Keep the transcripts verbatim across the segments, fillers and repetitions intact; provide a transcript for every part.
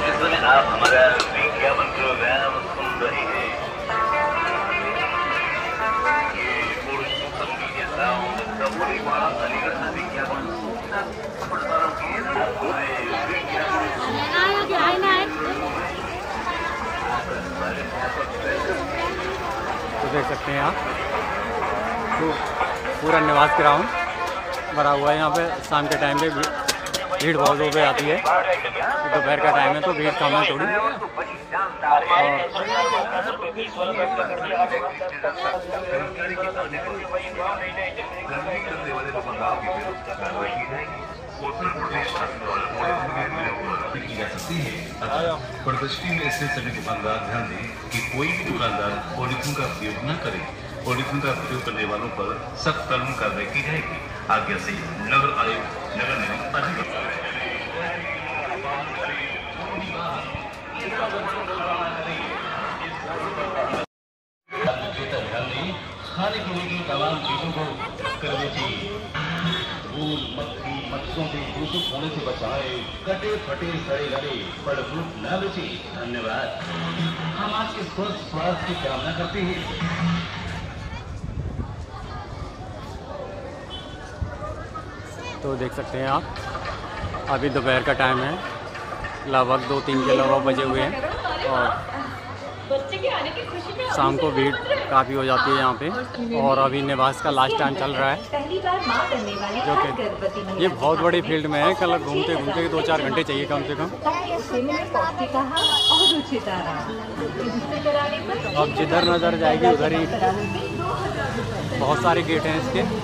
आप हमारा विज्ञापन प्रोग्राम सुन रहे हैं। ये सोशल मीडिया साउंड कंपनी वाला अलीगढ़ से विज्ञापन प्रसारण किए तो देख सकते हैं आप तो पूरा निवास ग्राउंड भरा हुआ है। यहाँ पे शाम के टाइम पे भीड़ बहुत हो आती है, दोपहर का टाइम है तो भीड़ कम है थोड़ी। प्रदर्शनी में ऐसे सभी दुकानदार ध्यान दें कि कोई भी दुकानदार पॉलीथीन का उपयोग न करे। पॉलीथीन का उपयोग करने वालों पर सख्त कानूनी कार्रवाई की जाएगी। आगे से नगर आयुक्त नगर निगम अधिकारी खाने पीने की तमाम चीजों को करनी चाहिए। धूल मक्खी मच्छरों के दूषित होने से बचाए। कटे फटे सड़े गले फल फ्रूट न बेचे। धन्यवाद। हम आपके स्वस्थ स्वास्थ्य की कामना करते हैं। तो देख सकते हैं आप अभी दोपहर का टाइम है, लगभग दो तीन के लगभग बजे हुए हैं और शाम को भीड़ काफ़ी हो जाती है यहाँ पे। और अभी निवास का लास्ट टाइम चल रहा है जो कि ये बहुत बड़ी फील्ड में है। कल घूमते घूमते दो चार घंटे चाहिए कम से कम। अब जिधर नज़र जाएगी उधर ही बहुत सारे गेट हैं इसके।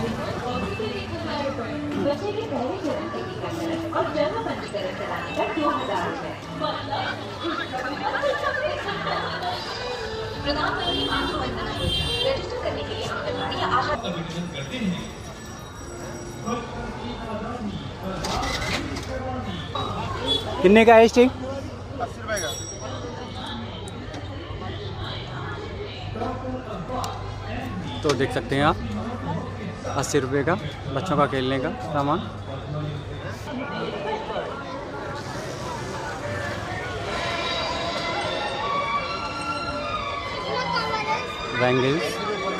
कितने का है स्टिक? अस्सी रुपए का। तो देख सकते हैं आप अस्सी रुपये का बच्चों का खेलने का सामान। बैंगल्स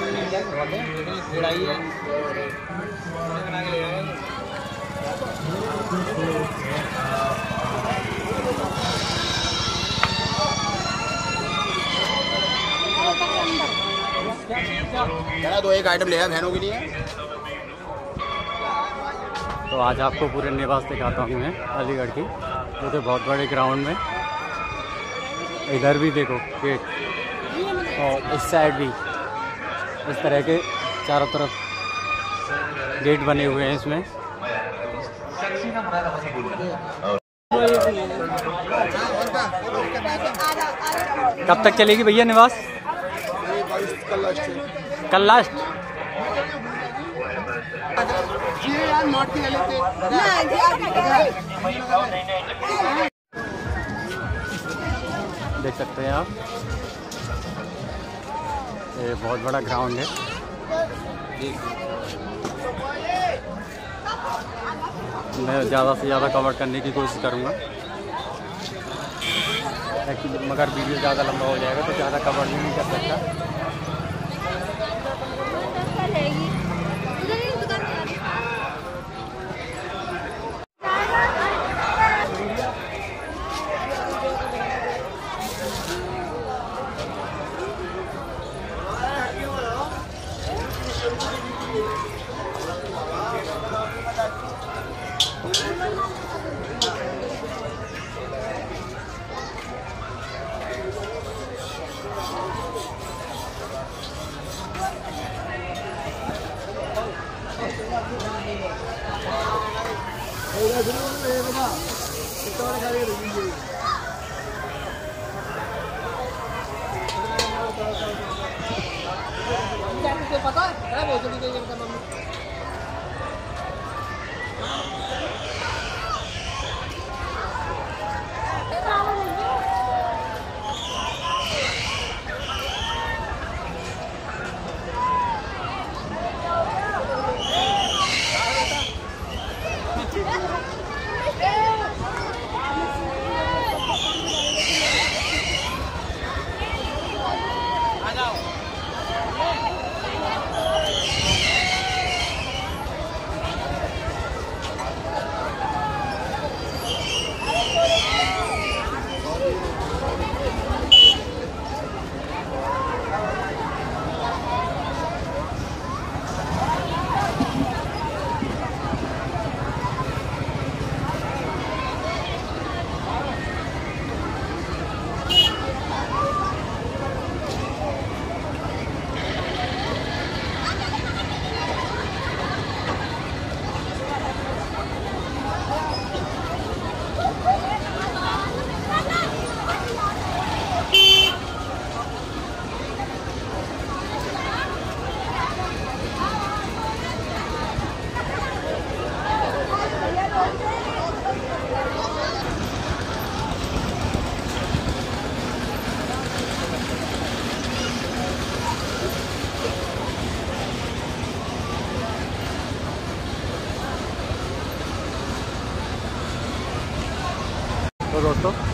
दो एक आइटम ले आया बहनों के लिए। तो आज आपको पूरे निवास दिखाता हूँ मैं अलीगढ़ की, जो कि बहुत बड़े ग्राउंड में। इधर भी देखो गेट और इस साइड भी इस तरह के चारों तरफ गेट बने हुए हैं इसमें। कब तक चलेगी भैया निवास? कल लास्ट। देख सकते हैं आप ये बहुत बड़ा ग्राउंड है। मैं ज़्यादा से ज़्यादा कवर करने की कोशिश करूँगा, मगर वीडियो ज़्यादा लंबा हो जाएगा तो ज़्यादा कवर नहीं कर सकता। पता है वो जल्दी जल्दी करना मम्मी।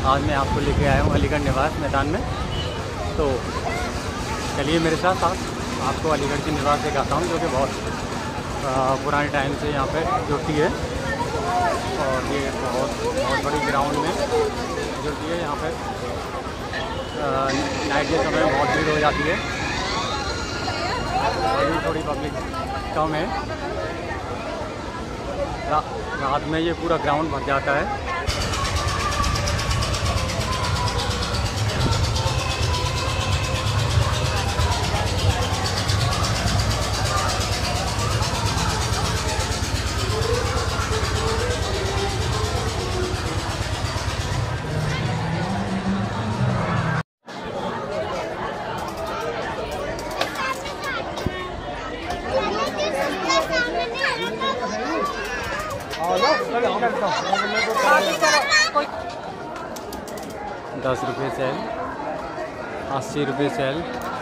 आज मैं आपको लेके आया हूँ अलीगढ़ निवास मैदान में। तो चलिए मेरे साथ साथ आपको अलीगढ़ की निवास दिखाता हूँ, जो कि बहुत आ, पुराने टाइम से यहाँ पे जुड़ती है। और ये बहुत बहुत बड़ी ग्राउंड में जुड़ती है। यहाँ पे नाइट के समय बहुत भीड़ हो जाती है, अभी थोड़ी पब्लिक कम है। रा, रात में ये पूरा ग्राउंड भर जाता है। दस रुपये सेल, अस्सी रुपये सेल।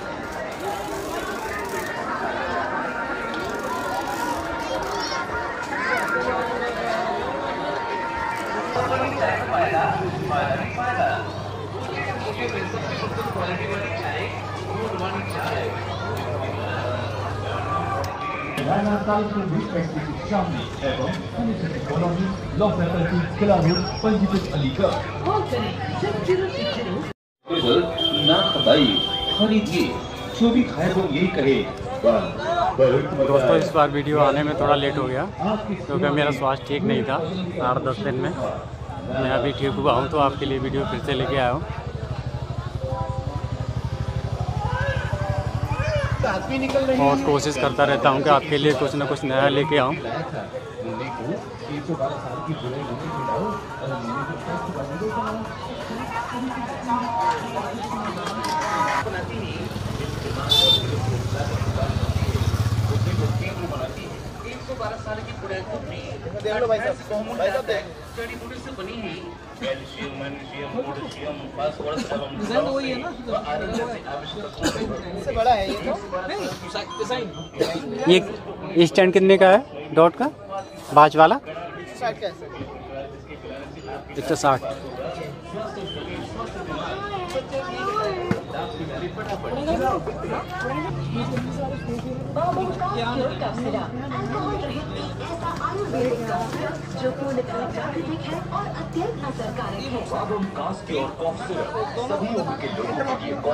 ना खदाई खरीदिए, जो भी खाए वो यही कहे। दोस्तों इस बार वीडियो आने में थोड़ा लेट हो गया, क्योंकि मेरा स्वास्थ्य ठीक नहीं था। आठ दस दिन में मैं अभी ठीक हुआ हूँ, तो आपके लिए वीडियो फिर से लेके आया हूँ। और कोशिश करता रहता हूँ कि आपके लिए कुछ ना कुछ नया लेके आऊँ। बारह साल की देख लो भाई साहब, भाई साहब देख, जड़ी बूटी से बनी है। कैल्शियम, मैग्नीशियम, पोटेशियम, फास्फोरस एवं डिजाइन वही है ना, इससे बड़ा है ये तो नहीं डिजाइन। ये स्टैंड कितने का है डॉट का, बाज वाला? साठ का है एक सौ साठ। जो पूर्णतः प्राकृतिक है और अत्यंत असरकारक है। सभी उम्र के लोगों के लिए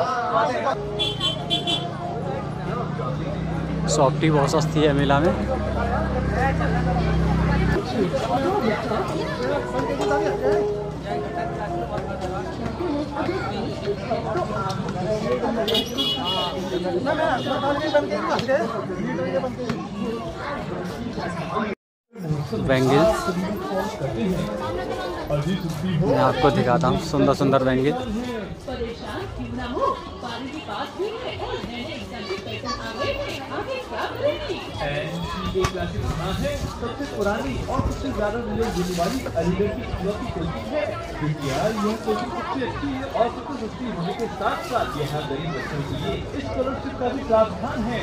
सॉफ्टी बहुत सस्ती है मेला में। बैंगल्स मैं आपको दिखाता हूँ, सुंदर सुंदर बैंगल्स। सबसे पुरानी और सबसे ज्यादा मिलने वाली अलीगढ़ की इकलौती कोचिंग है। क्योंकि यार यह कोचिंग सबसे अच्छी है और सबसे सस्ती होने के साथ साथ यहाँ गरीब बच्चों के लिए स्कॉलरशिप का भी प्रावधान है।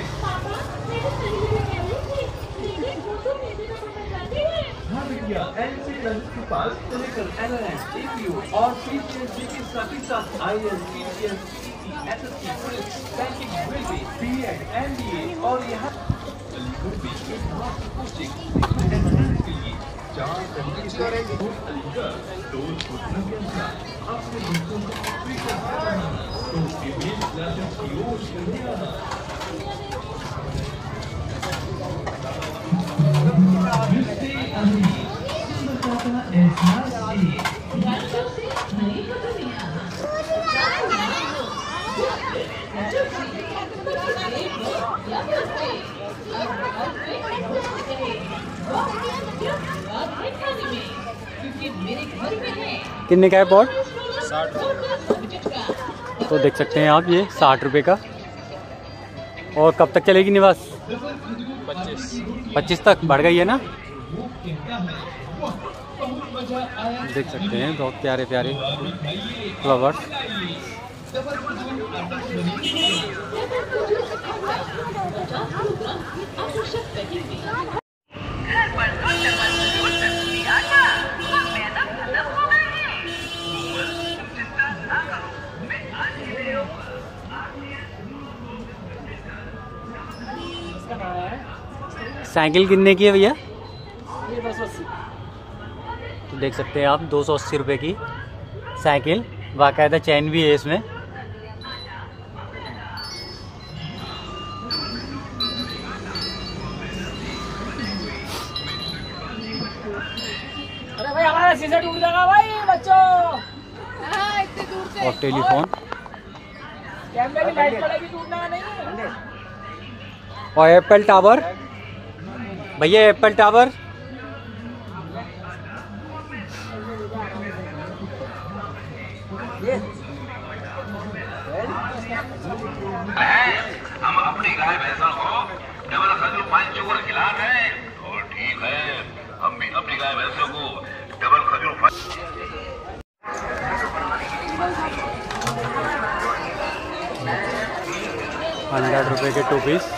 हाँ भैया, एनसी के पास से लेकर एलएलएम, एपीयू और पीसीएससी के साथ ही साथ IAS, PCS, CET, SSC, police, banking, railway, BEd, MBA और यहाँ अलीगढ़ में एक मात्र कोचिंग के लिए चार अलीगढ़ दो घुटनों के अनुसार अपने बच्चों को स्वीकार करना तो विभिन्न क्लासेस की ओर करने आना। कितने का है पॉट? साठ तो देख सकते हैं आप, ये साठ रुपए का। और कब तक चलेगी निवास? पच्चीस पच्चीस तक बढ़ गई है ना। देख सकते हैं बहुत प्यारे प्यारे फ्लावर्स। साइकिल कितने की है भैया? ये दो सौ अस्सी। तो देख सकते हैं आप दो सौ अस्सी रुपये की साइकिल, बाकायदा चैन भी है इसमें। अरे भाई हमारा शीशा टूट जाएगा भाई बच्चों। और टेलीफोन कैमरे की लाइट पड़ेगी, टूटना नहीं। और एप्पल टावर भैया, एप्पल टावर हम अपनी गाय भैंसा को डबल खजूर पाँच चोकर खिलाते हैं, और ठीक है हम भी अपनी गाय भैंसों को डबल खजूर हंड्रेड रुपये के टू पीस।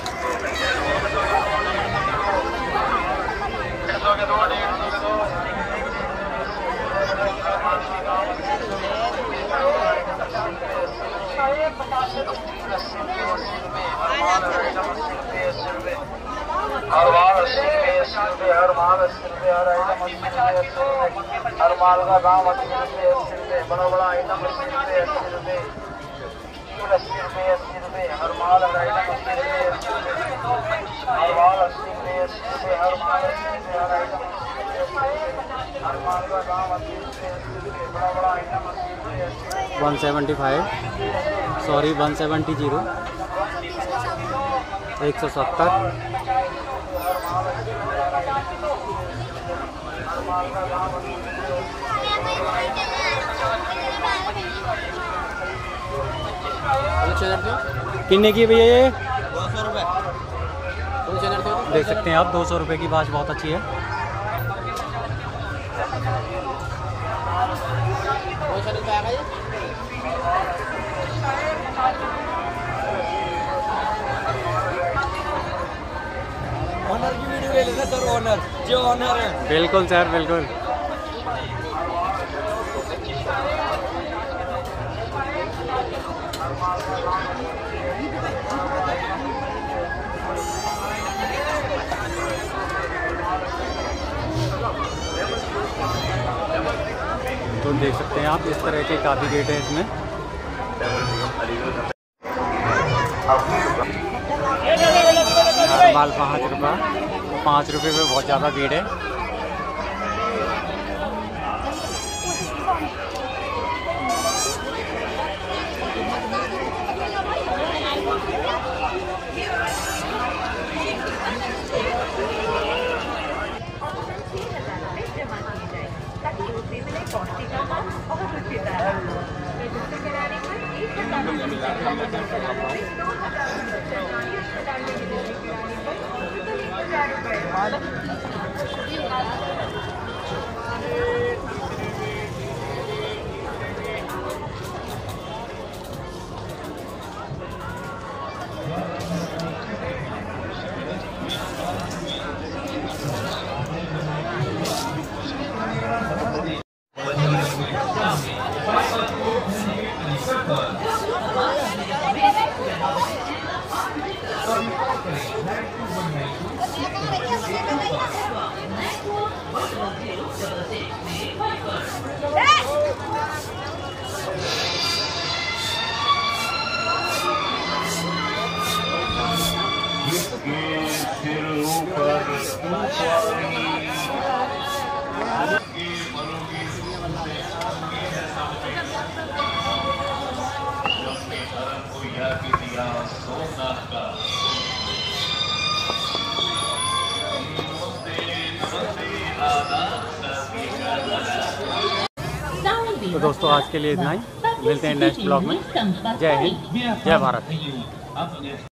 हर माल अस्सी रुपये अस्सी रुपये हर माल अस्सी रुपये हर आइटम अस्सी रुपये अस्सी रुपये हर माल का दाम अस्सी रुपये अस्सी रुपये बड़ा बड़ा आइटम अस्सी रुपये अस्सी रुपये अस्सी रुपये अस्सी रुपये हर माल हर आइटम अस्सी रुपये अस्सी रुपये हर माल अस्सी रुपये अस्सी रुपये हर माल अस्सी रुपये हर आइटम हर माल का दाम अस्सी रुपये अस्सी रुपये बड़ा बड़ा आइटम अस्सी रुपये अस्सी one seventy five sorry one seventy zero एक सौ सत्तर। कितने की भैया ये? दो सौ रुपये। देख सकते हैं आप दो सौ रुपये की वाच बहुत अच्छी है। दो सौ रुपये आएगा ये। ऑनर की वीडियो ले लेना सर, ऑनर जो ऑनर है। बिल्कुल सर बिल्कुल। तो देख सकते हैं आप इस तरह के काफ़ी रेट है इसमें। माल पाँच रुपये, पाँच रुपये में बहुत ज़्यादा भीड़ है। तो दोस्तों आज के लिए इतना ही, मिलते हैं नेक्स्ट ब्लॉग में। जय हिंद, जय भारत।